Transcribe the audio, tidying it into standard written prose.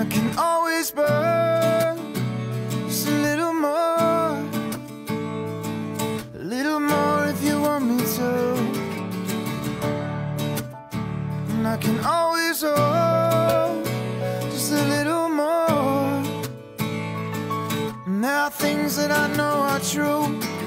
can always burn just a little more. A little more if you want me to. And I can always hold just a little more. And there are things that I know are true.